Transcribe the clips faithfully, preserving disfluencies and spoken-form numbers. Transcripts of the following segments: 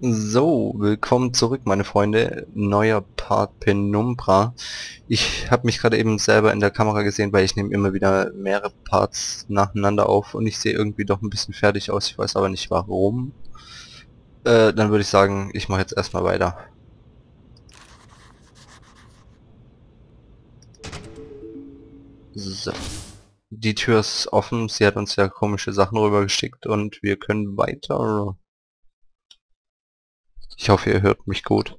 So, willkommen zurück, meine Freunde. Neuer Part Penumbra. Ich habe mich gerade eben selber in der Kamera gesehen, weil ich nehme immer wieder mehrere Parts nacheinander auf und ich sehe irgendwie doch ein bisschen fertig aus. Ich weiß aber nicht warum. Äh, dann würde ich sagen, ich mache jetzt erstmal weiter. So. Die Tür ist offen. Sie hat uns ja komische Sachen rübergeschickt und wir können weiter. Ich hoffe, ihr hört mich gut.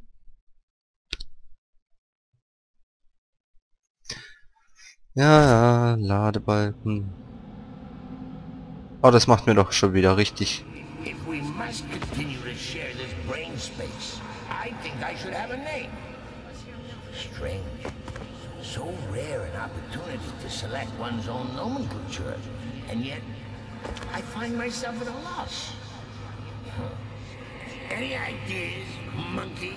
Ja, ja, Ladebalken. Oh, das macht mir doch schon wieder richtig. If we must continue to share this brain space, I think I should have a name. Strange. So rare an opportunity to select one's own nomenclature, and yet I find myself at a loss. Huh. Any ideas, monkey?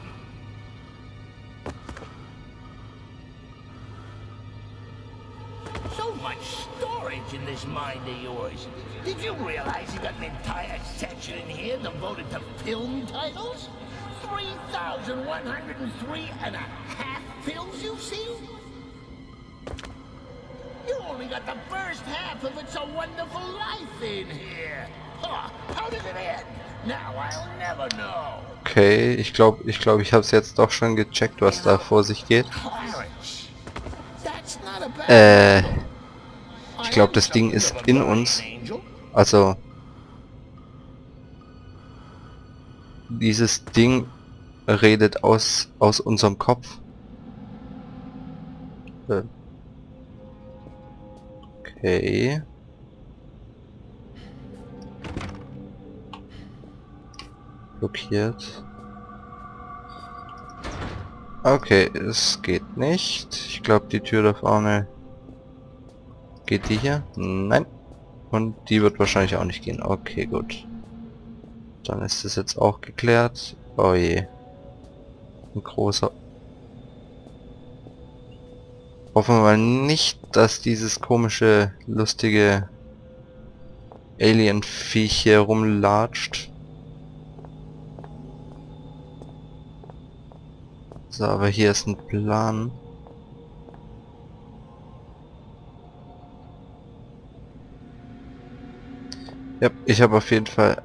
So much storage in this mind of yours. Did you realize you got an entire section in here devoted to film titles? three thousand one hundred three and a half films you've seen? You only got the first half of It's a Wonderful Life in here. Huh, how did it end? Now I'll never know. Okay, ich glaube, ich glaube, ich habe es jetzt doch schon gecheckt, was da vor sich geht. Clarence, that's not a bad Äh, deal. ich glaube, das Ding ist in uns. Also, dieses Ding redet aus aus unserem Kopf. Äh. Okay. Blockiert. Okay, es geht nicht. Ich glaube, die Tür da vorne... Geht die hier? Nein. Und die wird wahrscheinlich auch nicht gehen. Okay, gut. Dann ist das jetzt auch geklärt. Oh je. Ein großer... Hoffen wir mal nicht, dass dieses komische, lustige Alien-Viech hier rumlatscht. So, aber hier ist ein Plan. Ja, ich habe auf jeden Fall...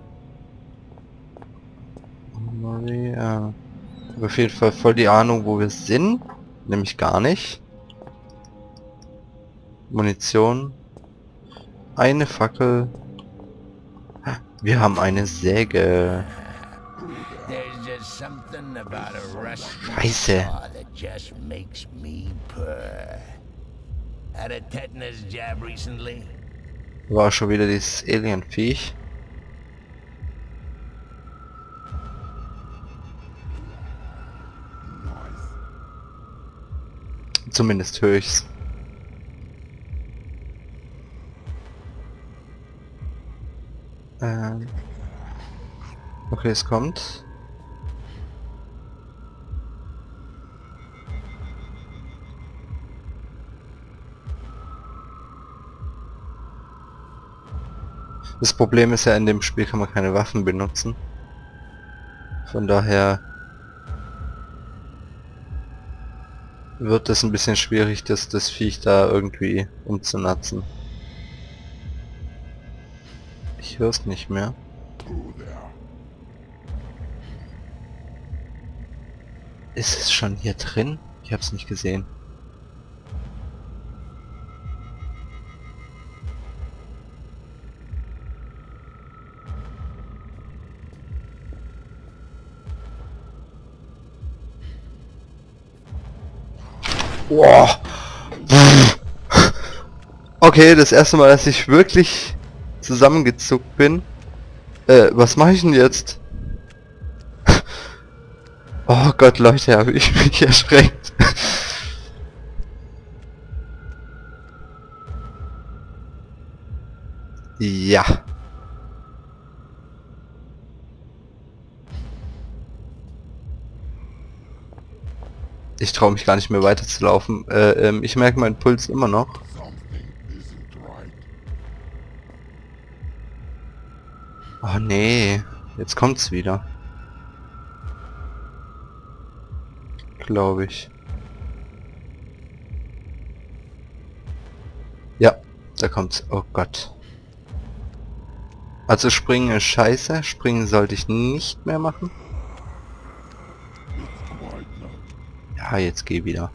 Maria. Ich habe auf jeden Fall voll die Ahnung, wo wir sind. Nämlich gar nicht. Munition. Eine Fackel. Wir haben eine Säge. There's just something about a rusty Scheiße. saw that just makes me purr. Had a tetanus jab recently? War schon wieder dieses Alien-Viech. Zumindest höre ich's. Ähm. Okay, es kommt. Das Problem ist ja, in dem Spiel kann man keine Waffen benutzen. Von daher wird es ein bisschen schwierig, das, das Viech da irgendwie umzunatzen. Ich höre es nicht mehr. Ist es schon hier drin? Ich habe es nicht gesehen. Boah. Okay, das erste Mal, dass ich wirklich zusammengezuckt bin. Äh, was mache ich denn jetzt? Oh Gott, Leute, habe ich mich erschreckt. Ja. Ich traue mich gar nicht mehr weiterzulaufen. Äh, ähm, ich merke meinen Puls immer noch. Oh nee, jetzt kommt's wieder. Glaube ich. Ja, da kommt's. Oh Gott. Also springen ist scheiße. Springen sollte ich nicht mehr machen. Ja, jetzt geh wieder.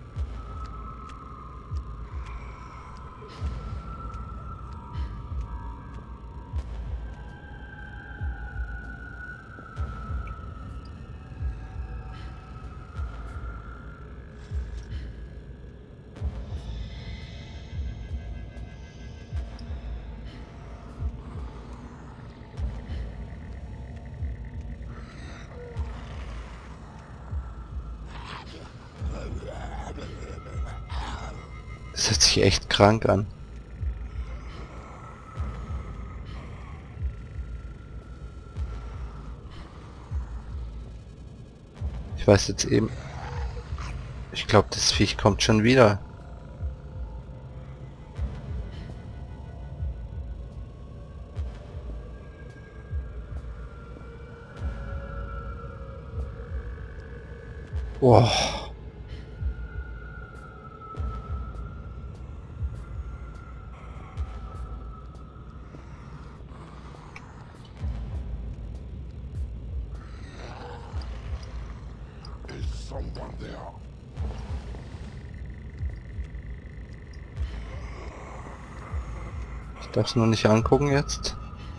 Das hört sich echt krank an. Ich weiß jetzt eben... Ich glaube, das Viech kommt schon wieder. Oh. Ich darf es nur nicht angucken jetzt.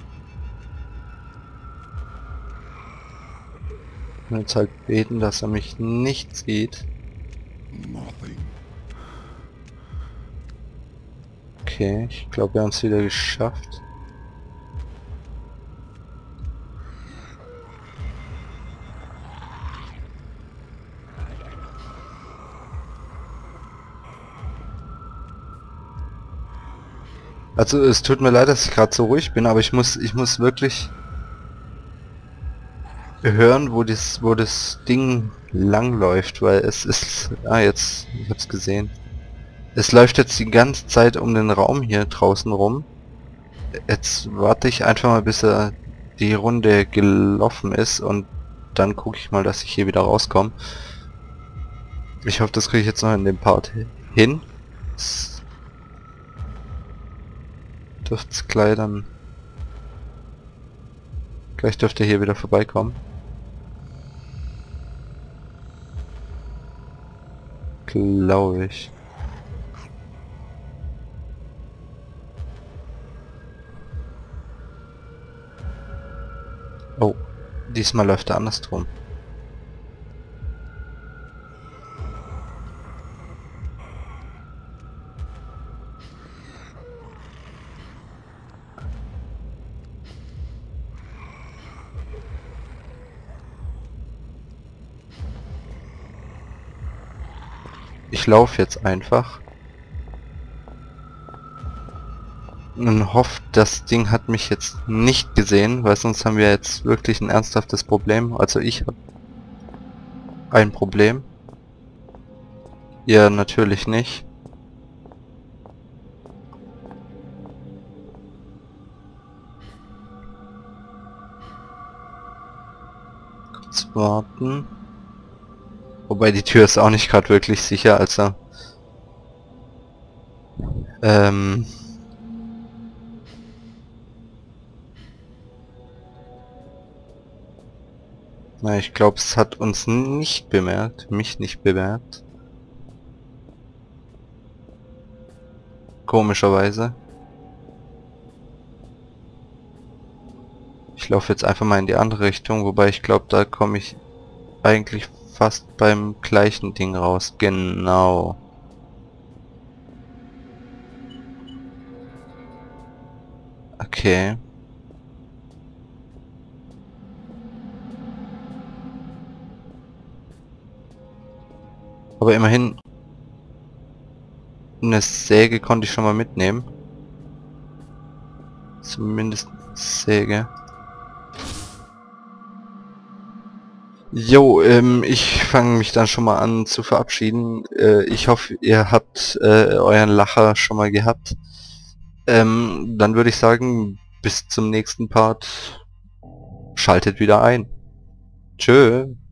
Ich will jetzt halt beten, dass er mich nicht sieht. Okay, ich glaube, wir haben es wieder geschafft. Also es tut mir leid, dass ich gerade so ruhig bin, aber ich muss ich muss wirklich hören, wo das wo das Ding lang läuft, weil es ist... Ah, jetzt, ich hab's gesehen. Es läuft jetzt die ganze Zeit um den Raum hier draußen rum. Jetzt warte ich einfach mal, bis er die Runde gelaufen ist und dann gucke ich mal, dass ich hier wieder rauskomme. Ich hoffe, das kriege ich jetzt noch in dem Part hin. Das dürfte gleich dann... Gleich dürfte hier wieder vorbeikommen. Glaube ich. Oh, diesmal läuft er andersrum. Ich laufe jetzt einfach und hoffe, das Ding hat mich jetzt nicht gesehen, weil sonst haben wir jetzt wirklich ein ernsthaftes Problem. Also ich habe ein Problem. Ihr natürlich nicht. Kurz warten. Wobei die Tür ist auch nicht gerade wirklich sicher, also... Ähm... Na, ich glaube, es hat uns nicht bemerkt, mich nicht bemerkt. Komischerweise. Ich laufe jetzt einfach mal in die andere Richtung, wobei ich glaube, da komme ich eigentlich fast beim gleichen Ding raus. Genau. Okay. Aber immerhin eine Säge konnte ich schon mal mitnehmen. Zumindest eine Säge. Jo, ähm, ich fange mich dann schon mal an zu verabschieden. Äh, ich hoffe, ihr habt äh, euren Lacher schon mal gehabt. Ähm, dann würde ich sagen, bis zum nächsten Part. Schaltet wieder ein. Tschö.